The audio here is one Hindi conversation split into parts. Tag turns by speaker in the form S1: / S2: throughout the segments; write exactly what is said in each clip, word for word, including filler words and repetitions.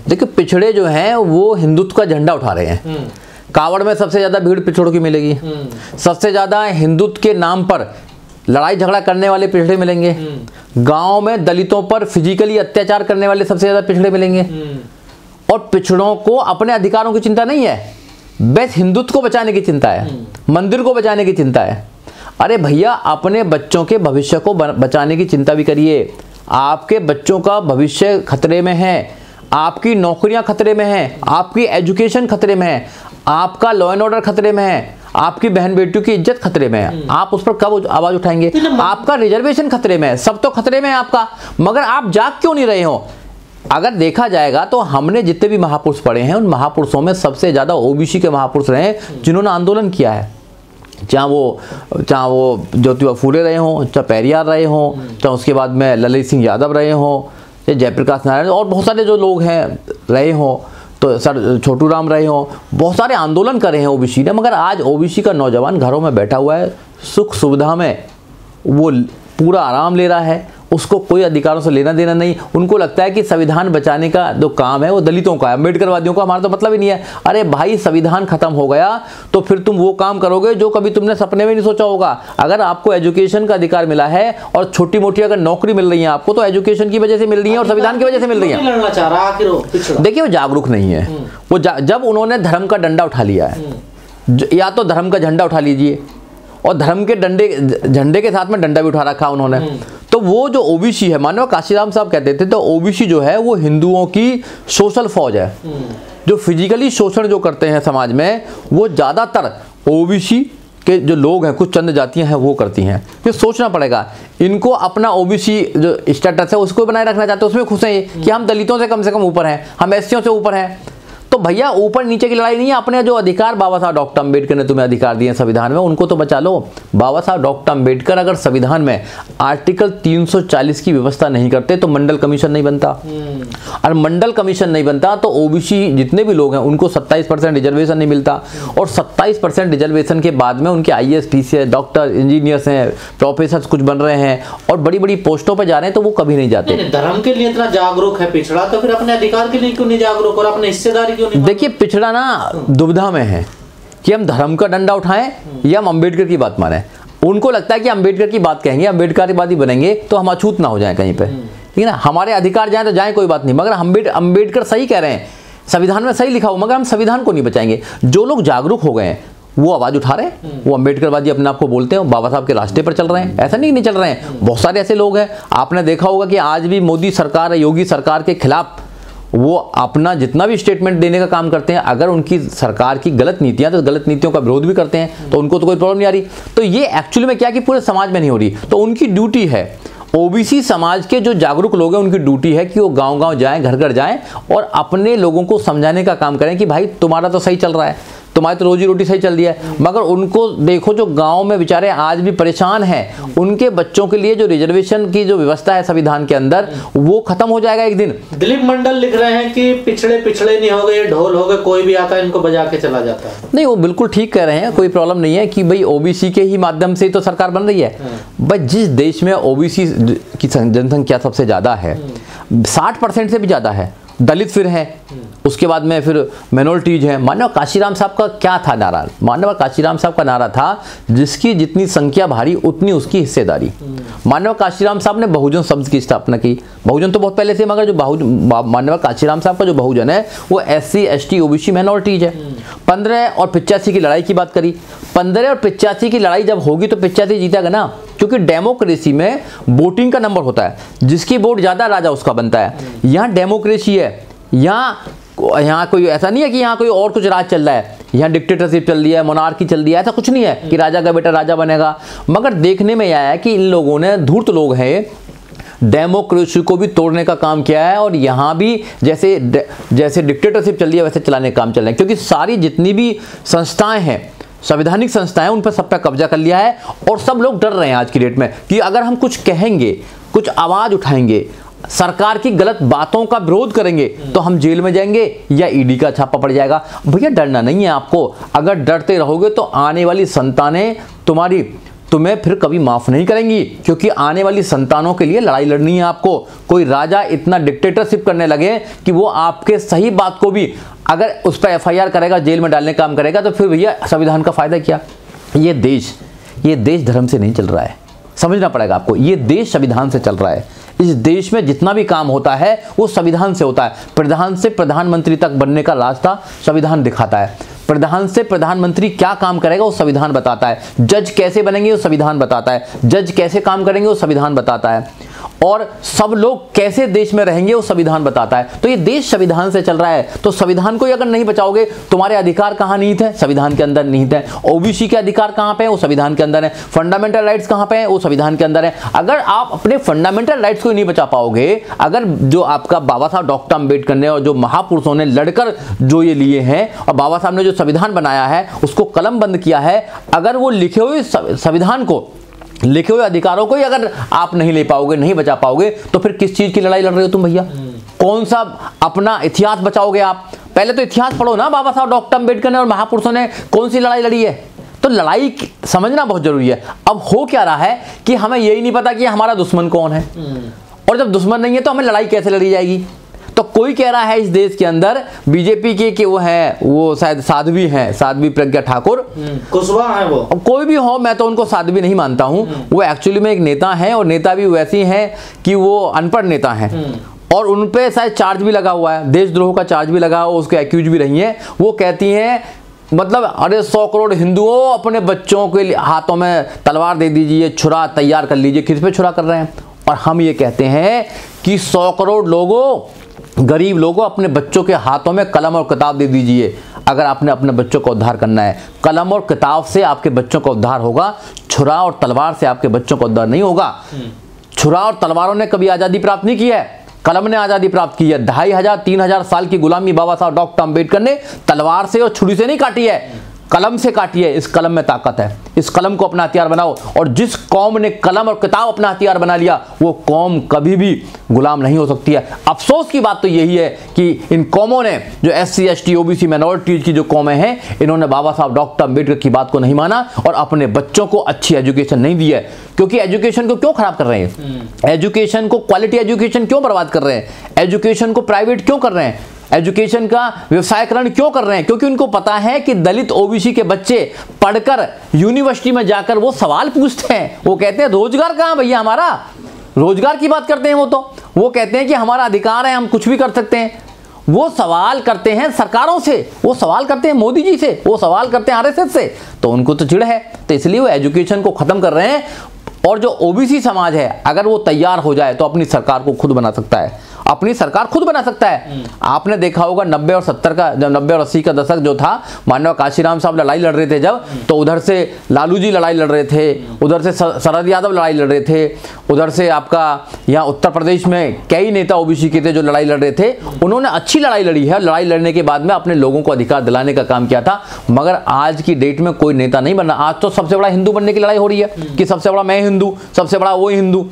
S1: देखिए पिछड़े जो हैं वो हिंदुत्व का झंडा उठा रहे हैं। कावड़ में सबसे ज्यादा भीड़ पिछड़ों की मिलेगी, सबसे ज्यादा हिंदुत्व के नाम पर लड़ाई झगड़ा करने वाले पिछड़े मिलेंगे, गांव में दलितों पर फिजिकली अत्याचार करने वाले सबसे ज्यादा पिछड़े मिलेंगे। और पिछड़ों को अपने अधिकारों की चिंता नहीं है, बस हिंदुत्व को बचाने की चिंता है, मंदिर को बचाने की चिंता है। अरे भैया अपने बच्चों के भविष्य को बचाने की चिंता भी करिए। आपके बच्चों का भविष्य खतरे में है, आपकी नौकरियां खतरे में हैं, आपकी एजुकेशन खतरे में है, आपका लॉ एंड ऑर्डर खतरे में है, आपकी बहन बेटियों की इज्जत खतरे में है। आप उस पर कब आवाज उठाएंगे? आपका रिजर्वेशन खतरे में है, सब तो खतरे में है आपका, मगर आप जाग क्यों नहीं रहे हो? अगर देखा जाएगा तो हमने जितने भी महापुरुष पढ़े हैं उन महापुरुषों में सबसे ज्यादा ओबीसी के महापुरुष रहे हैं जिन्होंने आंदोलन किया है। चाहे वो चाहे वो ज्योतिबा फूले रहे हों, चाहे पेरियार रहे हों, चाहे उसके बाद में ललित सिंह यादव रहे हों, चाहे जयप्रकाश नारायण और बहुत सारे जो लोग हैं रहे हों, तो सर छोटू राम रहे हों, बहुत सारे आंदोलन करे हैं ओबीसी ने। मगर आज ओबीसी का नौजवान घरों में बैठा हुआ है, सुख सुविधा में वो पूरा आराम ले रहा है, उसको कोई अधिकारों से लेना देना नहीं। उनको लगता है कि संविधान बचाने का जो काम है वो दलितों का है, अम्बेडकरवादियों का हमारा तो मतलब ही नहीं है। अरे भाई संविधान खत्म हो गया तो फिर तुम वो काम करोगे जो कभी तुमने सपने में नहीं सोचा होगा। अगर आपको एजुकेशन का अधिकार मिला है और छोटी मोटी अगर नौकरी मिल रही है आपको, तो एजुकेशन की वजह से मिल रही है और संविधान की वजह से मिल रही है। देखिए वो जागरूक नहीं है। वो जब उन्होंने धर्म का डंडा उठा लिया है, या तो धर्म का झंडा उठा लीजिए, और धर्म के डंडे झंडे के साथ में डंडा भी उठा रखा उन्होंने, तो वो जो ओबीसी है, मानव काशीराम साहब कहते थे, तो ओबीसी जो है वो हिंदुओं की सोशल फौज है। जो फिजिकली शोषण जो करते हैं समाज में वो ज्यादातर ओबीसी के जो लोग हैं, कुछ चंद जातियां हैं वो करती हैं। फिर सोचना पड़ेगा, इनको अपना ओबीसी जो स्टेटस है उसको बनाए रखना चाहते हैं, उसमें खुश हैं कि हम दलितों से कम से कम ऊपर हैं, हम एससीओं से ऊपर हैं। तो भैया ऊपर नीचे की लड़ाई नहीं है, अपने जो अधिकार बाबा साहब डॉक्टर अंबेडकर ने तुम्हें अधिकार दिए संविधान में उनको तो बचा लो। बाबा साहब डॉक्टर अंबेडकर अगर संविधान में आर्टिकल तीन सौ चालीस की व्यवस्था नहीं करते तो मंडल कमीशन नहीं बनता, और मंडल कमीशन नहीं बनता तो ओबीसी जितने भी लोग हैं उनको सत्ताईस परसेंट रिजर्वेशन नहीं मिलता, और सत्ताईस परसेंट रिजर्वेशन के बाद में उनके I A S, T C S, doctor, engineers हैं, प्रोफेसर कुछ बन रहे हैं और बड़ी बड़ी पोस्टों पर जा रहे हैं, तो वो कभी नहीं जाते।
S2: धर्म के लिए इतना जागरूक है पिछड़ा, तो फिर अपने अधिकार के लिए क्यों नहीं जागरूक और अपने हिस्सेदारी?
S1: देखिए पिछड़ा ना दुविधा में है कि हम धर्म का डंडा उठाएं या हम अंबेडकर की बात माने। उनको लगता है कि अंबेडकर की बात कहेंगे, अंबेडकरवादी बनेंगे तो हम अछूत ना हो जाएं कहीं पे, ठीक है ना, हमारे अधिकार जाएं तो जाएं कोई बात नहीं, मगर अंबेड अंबेडकर सही कह रहे हैं, संविधान में सही लिखा हो, मगर हम संविधान को नहीं बचाएंगे। जो लोग जागरूक हो गए हैं वो आवाज उठा रहे हैं, वो अंबेडकरवादी अपने आप को बोलते हैं, बाबा साहब के रास्ते पर चल रहे हैं, ऐसा नहीं नहीं चल रहे हैं। बहुत सारे ऐसे लोग हैं, आपने देखा होगा कि आज भी मोदी सरकार, योगी सरकार के खिलाफ वो अपना जितना भी स्टेटमेंट देने का काम करते हैं। अगर उनकी सरकार की गलत नीतियां तो गलत नीतियों का विरोध भी करते हैं, तो उनको तो कोई प्रॉब्लम नहीं आ रही। तो ये एक्चुअली में क्या कि पूरे समाज में नहीं हो रही, तो उनकी ड्यूटी है, ओबीसी समाज के जो जागरूक लोग हैं उनकी ड्यूटी है कि वो गांव गांव जाएं, घर घर जाएं और अपने लोगों को समझाने का काम करें कि भाई तुम्हारा तो सही चल रहा है, तुम्हारी तो रोजी रोटी सही चल रही है। मगर उनको देखो जो गांव में बेचारे आज भी परेशान हैं, उनके बच्चों के लिए जो रिजर्वेशन की जो व्यवस्था है संविधान के अंदर वो खत्म हो जाएगा एक दिन।
S2: दिलीप मंडल लिख रहे हैं कि पिछड़े पिछड़े नहीं हो गए, ढोल हो गए, कोई भी आता है इनको बजा के चला जाता है।
S1: नहीं, वो बिल्कुल ठीक कह रहे हैं, कोई प्रॉब्लम नहीं है कि भाई ओबीसी के ही माध्यम से तो सरकार बन रही है। बट जिस देश में ओबीसी की जनसंख्या सबसे ज्यादा है, साठ परसेंट से भी ज्यादा है, दलित फिर हैं, उसके बाद में फिर माइनॉरिटीज हैं। मानव काशीराम साहब का क्या था नारा? मानव काशीराम साहब का नारा था जिसकी जितनी संख्या भारी उतनी उसकी हिस्सेदारी। मानव काशीराम साहब ने बहुजन शब्द की स्थापना की। बहुजन तो बहुत पहले से, मगर जो बहुजन मानव काशीराम साहब का जो बहुजन है वो S C S T OBC minorities है। पंद्रह और पिचासी की लड़ाई की बात करी, पंद्रह और पिचासी की लड़ाई जब होगी तो पिचासी जीतेगा ना, क्योंकि डेमोक्रेसी में वोटिंग का नंबर होता है, जिसकी वोट ज्यादा राजा उसका बनता है। यहाँ डेमोक्रेसी है, यहाँ यहाँ कोई ऐसा नहीं है कि यहाँ कोई और कुछ राज चल रहा है, यहाँ डिक्टेटरशिप चल रही है, मोनार्की चल रही है, ऐसा कुछ नहीं है कि राजा का बेटा राजा बनेगा। मगर देखने में आया है कि इन लोगों ने, धूर्त लोग हैं, डेमोक्रेसी को भी तोड़ने का काम किया है, और यहाँ भी जैसे जैसे डिक्टेटरशिप चल रही है वैसे चलाने का काम चल रहा है, क्योंकि सारी जितनी भी संस्थाएं हैं, संवैधानिक संस्थाएं, उन पर सब पे कब्जा कर लिया है। और सब लोग डर रहे हैं आज की डेट में कि अगर हम कुछ कहेंगे, कुछ आवाज उठाएंगे, सरकार की गलत बातों का विरोध करेंगे तो हम जेल में जाएंगे या ईडी का छापा पड़ जाएगा। भैया डरना नहीं है आपको, अगर डरते रहोगे तो आने वाली संतानें तुम्हारी तुम्हें फिर कभी माफ नहीं करेंगी, क्योंकि आने वाली संतानों के लिए लड़ाई लड़नी है आपको। कोई राजा इतना डिक्टेटरशिप करने लगे कि वो आपके सही बात को भी अगर उस पर एफ आई आर करेगा, जेल में डालने का काम करेगा, तो फिर भैया संविधान का फायदा क्या। ये देश ये देश धर्म से नहीं चल रहा है, समझना पड़ेगा आपको। ये देश संविधान से चल रहा है। इस देश में जितना भी काम होता है वो संविधान से होता है। प्रधान से प्रधानमंत्री तक बनने का रास्ता संविधान दिखाता है। प्रधान से प्रधानमंत्री क्या काम करेगा वो संविधान बताता है। जज कैसे बनेंगे वो संविधान बताता है। जज कैसे काम करेंगे वो संविधान बताता है। और सब लोग कैसे देश में रहेंगे वो संविधान बताता है। तो ये देश संविधान से चल रहा है। तो संविधान को अगर नहीं बचाओगे, तुम्हारे अधिकार कहाँ निहित है? संविधान के अंदर निहित है। ओबीसी के अधिकार कहाँ पे है? वो संविधान के अंदर है। फंडामेंटल राइट्स कहाँ पे है? वो संविधान के अंदर है। अगर आप अपने फंडामेंटल राइट्स को नहीं बचा पाओगे, अगर जो आपका बाबा साहब डॉक्टर अम्बेडकर ने और जो महापुरुषों ने लड़कर जो ये लिए हैं और बाबा साहब ने जो संविधान बनाया है उसको कलम बंद किया है, अगर वो लिखे हुए संविधान को, लिखे हुए अधिकारों को ही अगर आप नहीं ले पाओगे, नहीं बचा पाओगे, तो फिर किस चीज की लड़ाई लड़ रहे हो तुम भैया? कौन सा अपना इतिहास बचाओगे आप? पहले तो इतिहास पढ़ो ना। बाबा साहब डॉक्टर अम्बेडकर ने और महापुरुषों ने कौन सी लड़ाई लड़ी है? तो लड़ाई समझना बहुत जरूरी है। अब हो क्या रहा है कि हमें यही नहीं पता कि हमारा दुश्मन कौन है, और जब दुश्मन नहीं है तो हमें लड़ाई कैसे लड़ी जाएगी। तो कोई कह रहा है इस देश के अंदर बीजेपी के कि वो है, वो शायद साध्वी हैं, साध्वी प्रज्ञा ठाकुर,
S2: कुशवाहा है वो,
S1: कोई भी हो, मैं तो उनको साध्वी नहीं मानता हूं। वो एक्चुअली में एक नेता हैं, और नेता भी वैसी हैं कि वो अनपढ़ नेता हैं, और उन पे शायद चार्ज भी लगा हुआ है, देशद्रोह का चार्ज भी लगा हुआ, उसको एक्यूज भी रही है। वो कहती हैं मतलब अरे सौ करोड़ हिंदुओं अपने बच्चों के हाथों में तलवार दे दीजिए, छुरा तैयार कर लीजिए। किस पे छुरा कर रहे हैं? और हम ये कहते हैं कि सौ करोड़ लोगों, गरीब लोगों, अपने बच्चों के हाथों में कलम और किताब दे दीजिए। अगर आपने अपने बच्चों का उद्धार करना है, कलम और किताब से आपके बच्चों का उद्धार होगा, छुरा और तलवार से आपके बच्चों का उद्धार नहीं होगा। छुरा और तलवारों ने कभी आज़ादी प्राप्त नहीं की है, कलम ने आज़ादी प्राप्त की है। ढाई हजार तीन हजार साल की गुलामी बाबा साहब डॉक्टर अम्बेडकर ने तलवार से और छुरी से नहीं काटी है, कलम से काटी है। इस कलम में ताकत है, इस कलम को अपना हथियार बनाओ। और जिस कौम ने कलम और किताब अपना हथियार बना लिया, वो कौम कभी भी गुलाम नहीं हो सकती है। अफसोस की बात तो यही है कि इन कौमों ने, जो S C S T OBC minorities की जो कौमें हैं, इन्होंने बाबा साहब डॉक्टर अम्बेडकर की बात को नहीं माना और अपने बच्चों को अच्छी एजुकेशन नहीं दी है। क्योंकि एजुकेशन को क्यों खराब कर रहे हैं? एजुकेशन को, क्वालिटी एजुकेशन क्यों बर्बाद कर रहे हैं? एजुकेशन को प्राइवेट क्यों कर रहे हैं? एजुकेशन का व्यवसायकरण क्यों कर रहे हैं? क्योंकि उनको पता है कि दलित ओबीसी के बच्चे पढ़कर यूनिवर्सिटी में जाकर वो सवाल पूछते हैं, वो कहते हैं रोजगार कहाँ भैया हमारा? रोजगार की बात करते हैं वो तो वो कहते हैं कि हमारा अधिकार है, हम कुछ भी कर सकते हैं। वो सवाल करते हैं सरकारों से, वो सवाल करते हैं मोदी जी से, वो सवाल करते हैं आरएसएस से। तो उनको तो चिढ़ है, तो इसलिए वो एजुकेशन को खत्म कर रहे हैं। और जो ओबीसी समाज है, अगर वो तैयार हो जाए तो अपनी सरकार को खुद बना सकता है, अपनी सरकार खुद बना सकता है। आपने देखा होगा नब्बे और सत्तर का, जब नब्बे और अस्सी का दशक जो था, मानव काशीराम साहब लड़ाई लड़ रहे थे जब, तो उधर से लालू जी लड़ाई लड़ रहे थे, उधर से शरद यादव लड़ाई लड़ रहे थे, उधर से आपका यहाँ उत्तर प्रदेश में कई नेता ओबीसी के थे जो लड़ाई लड़ रहे थे। उन्होंने अच्छी लड़ाई लड़ी है, लड़ाई लड़ने के बाद में अपने लोगों को अधिकार दिलाने का काम किया था। मगर आज की डेट में कोई नेता नहीं बना। आज तो सबसे बड़ा हिंदू बनने की लड़ाई हो रही है कि सबसे बड़ा मैं हिंदू, सबसे बड़ा वो हिंदू।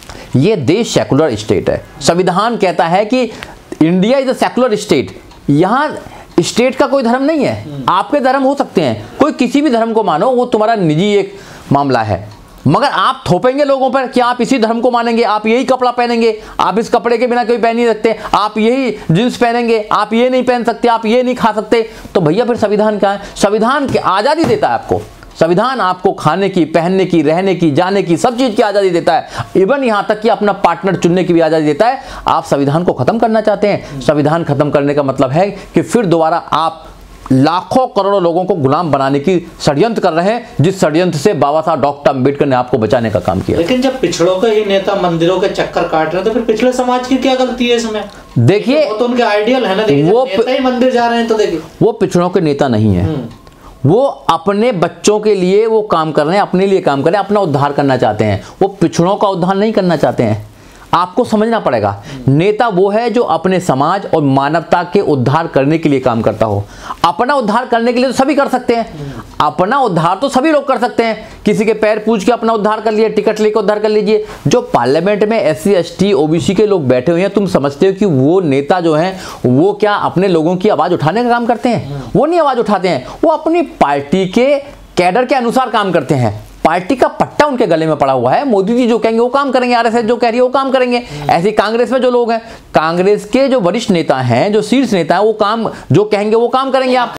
S1: ये देश सेकुलर स्टेट है। संविधान कहता है कि India is a secular state. यहाँ स्टेट का कोई धर्म नहीं है। आपके धर्म हो सकते हैं, कोई किसी भी धर्म को मानो, वो तुम्हारा निजी एक मामला है। मगर आप थोपेंगे लोगों पर कि आप इसी धर्म को मानेंगे, आप यही कपड़ा पहनेंगे, आप इस कपड़े के बिना कोई पहन नहीं सकते, आप यही जींस पहनेंगे, आप ये नहीं पहन सकते, आप ये नहीं खा सकते। तो भैया फिर संविधान क्या है? संविधान की आज़ादी देता है आपको। संविधान आपको खाने की, पहनने की, रहने की, जाने की, सब चीज की आजादी देता है। इवन यहां तक कि अपना पार्टनर चुनने की भी आजादी देता है। आप संविधान को खत्म करना चाहते हैं। संविधान खत्म करने का मतलब है कि फिर दोबारा आप लाखों करोड़ों लोगों को गुलाम बनाने की षड्यंत्र कर रहे हैं, जिस षड्यंत्र से बाबा साहब डॉक्टर अम्बेडकर ने आपको बचाने का काम किया।
S2: लेकिन जब पिछड़ों के ही नेता मंदिरों के चक्कर काट रहे हैं, तो फिर पिछले समाज की क्या गलती है इसमें?
S1: देखिए,
S2: वो तो उनके आइडियल है ना। वो नेता ही मंदिर जा रहे हैं, तो देखिए
S1: वो पिछड़ों के नेता नहीं है। वो अपने बच्चों के लिए वो काम कर रहे हैं, अपने लिए काम कर रहे हैं, अपना उद्धार करना चाहते हैं। वो पिछड़ों का उद्धार नहीं करना चाहते हैं। आपको समझना पड़ेगा, नेता वो है जो अपने समाज और मानवता के उद्धार करने के लिए काम करता हो। अपना उद्धार करने के लिए तो सभी कर सकते हैं, अपना उद्धार तो सभी लोग कर सकते हैं। किसी के पैर पूछ के अपना उद्धार कर लिए, टिकट लेकर उद्धार कर लीजिए। जो पार्लियामेंट में S C S T OBC के लोग बैठे हुए हैं, तुम समझते हो कि वो नेता जो हैं वो क्या अपने लोगों की आवाज उठाने का काम करते हैं? वो नहीं आवाज उठाते हैं, वो अपनी पार्टी के कैडर के अनुसार काम करते हैं। पार्टी का पट्टा उनके गले में पड़ा हुआ है। मोदी जी जो कहेंगे वो काम करेंगे, आरएसएस जो कह रही है वो काम करेंगे। ऐसे कांग्रेस में जो लोग हैं, कांग्रेस के जो वरिष्ठ नेता हैं, जो शीर्ष नेता हैं, वो काम जो कहेंगे वो काम करेंगे। आप